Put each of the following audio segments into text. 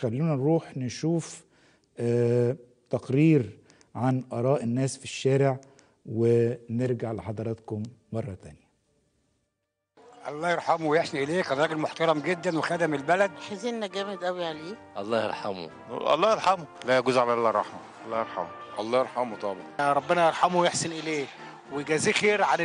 خلونا نروح نشوف تقرير عن آراء الناس في الشارع ونرجع لحضراتكم مرة تانية. الله يرحمه ويحسن إليه، كان راجل محترم جدا وخدم البلد. حزننا جامد قوي عليه. الله يرحمه. الله يرحمه. لا يجوز على الله رحمه. الله يرحمه. الله يرحمه طبعا. ربنا يرحمه ويحسن اليه ويجازيه خير عن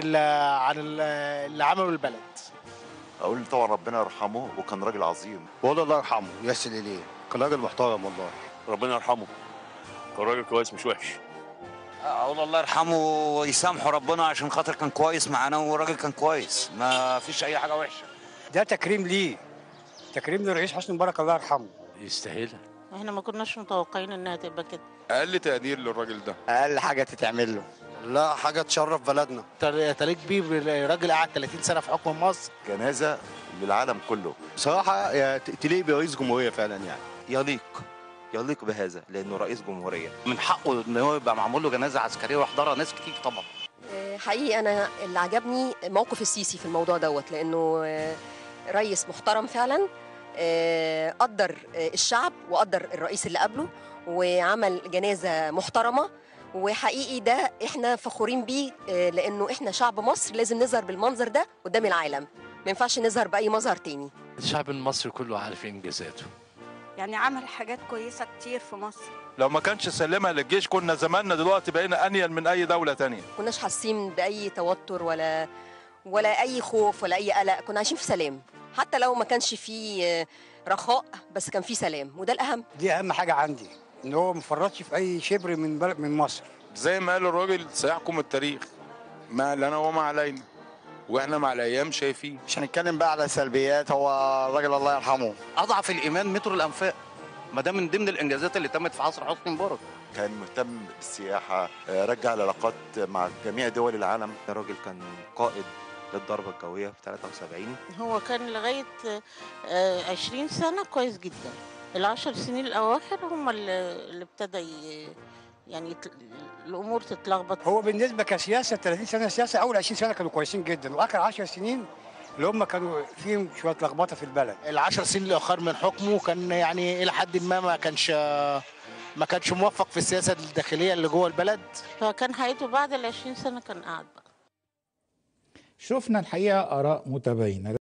اللي عمله البلد. اقول طبعا ربنا يرحمه وكان راجل عظيم. بقول الله يرحمه ويحسن اليه، كان راجل محترم والله. ربنا يرحمه، كان راجل كويس مش وحش. اقول الله يرحمه ويسامحه ربنا عشان خاطر كان كويس معانا والراجل كان كويس، ما فيش اي حاجه وحشه. ده تكريم ليه، تكريم للرئيس حسني مبارك الله يرحمه. يستاهلها. احنا ما كناش متوقعين انها تبقى كده. اقل تقدير للراجل ده، اقل حاجه تتعمل له. لا حاجه تشرف بلدنا. تليق بيه راجل قعد 30 سنه في حكم مصر. جنازه للعالم كله بصراحه تليق برئيس جمهوريه فعلا يعني. يليق بهذا لانه رئيس جمهوريه، من حقه ان هو يبقى معمول له جنازه عسكريه ويحضرها ناس كتير طبعا. حقيقي انا اللي عجبني موقف السيسي في الموضوع دوت، لانه رئيس محترم فعلا، قدر الشعب وقدر الرئيس اللي قبله وعمل جنازه محترمه، وحقيقي ده احنا فخورين بيه، لانه احنا شعب مصر لازم نظهر بالمنظر ده قدام العالم، ما ينفعش نظهر باي مظهر تاني. الشعب المصري كله عارف انجازاته، يعني عمل حاجات كويسه كتير في مصر. لو ما كانش سلمها للجيش كنا زماننا دلوقتي بقينا انيل من اي دوله تانية. كناش حاسين باي توتر ولا اي خوف ولا اي قلق، كنا عايشين في سلام، حتى لو ما كانش فيه رخاء بس كان فيه سلام، وده الاهم. دي اهم حاجه عندي، ان هو ما فرطش في اي شبر من مصر. زي ما قال الراجل سيحكم التاريخ، ما لنا وما علينا، واحنا مع الايام شايفين. مش هنتكلم بقى على سلبيات، هو الراجل الله يرحمه. اضعف الايمان مترو الانفاق، ما ده من ضمن الانجازات اللي تمت في عصر حسني مبارك. كان مهتم بالسياحه، رجع العلاقات مع جميع دول العالم. الراجل كان قائد للضربه الجويه في 73. هو كان لغايه 20 سنه كويس جدا، ال10 سنين الاواخر هم اللي ابتدى يعني الامور تتلخبط. هو بالنسبه كسياسه 30 سنه سياسه، اول 20 سنه كانوا كويسين جدا، واخر 10 سنين اللي هم كانوا فيهم شويه لخبطه في البلد. ال10 سنين الاخر من حكمه كان يعني الى حد ما ما كانش موفق في السياسه الداخليه اللي جوه البلد، فكان حياته بعد ال20 سنه كان قاعد بقى. شفنا الحقيقه اراء متباينه.